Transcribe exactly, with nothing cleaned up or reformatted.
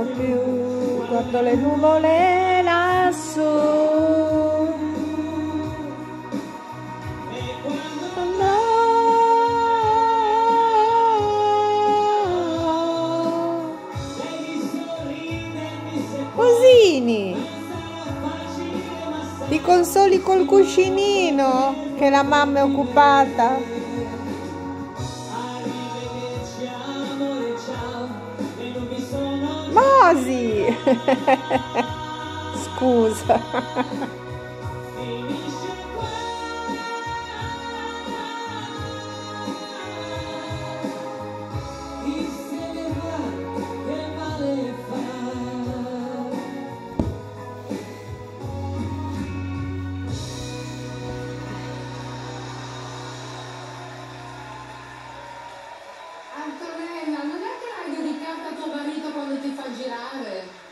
vedo più, guardo le nuvole lassù. No. Cosini, ti consoli col cuscinino che la mamma è occupata. Mosi! Scusa. Antonella, non è che l'hai dedicata a tuo marito quando ti fa girare?